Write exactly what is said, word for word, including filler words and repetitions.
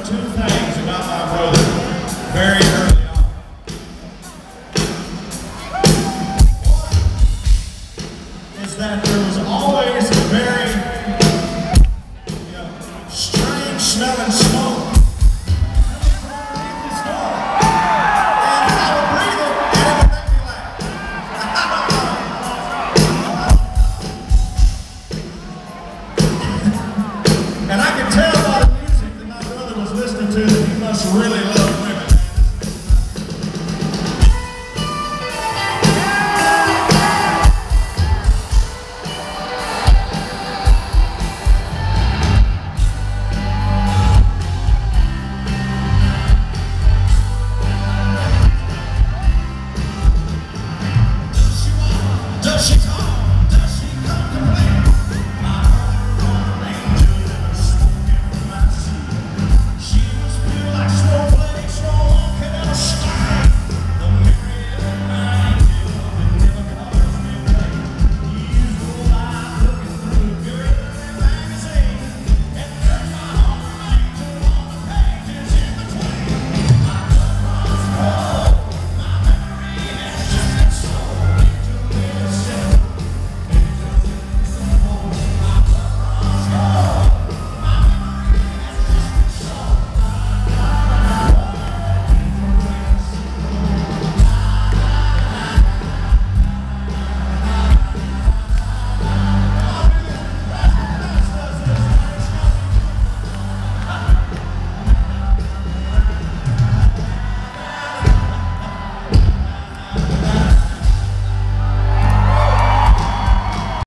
two things about my brother very early on. One is that there was always a very, you know, strange smelling